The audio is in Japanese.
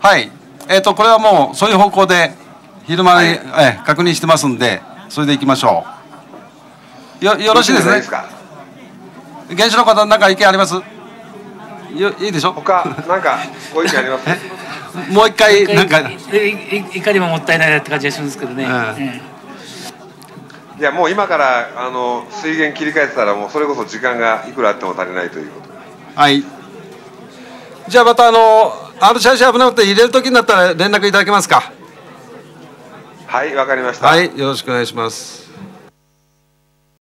はい。これはもうそういう方向で昼間に、確認してますんで、それでいきましょう。よろしいですね。現地の方、何か意見あります？いいでしょ。 他なんかご意見あります？ もう一回なんかいかにももったいないなって感じがするんですけどね。 いやもう今から水源切り替えてたらもうそれこそ時間がいくらあっても足りないということ。 はい。じゃあまたRCRC 危なくて入れる時になったら連絡いただけますか。 はい、わかりました。 はい、よろしくお願いします。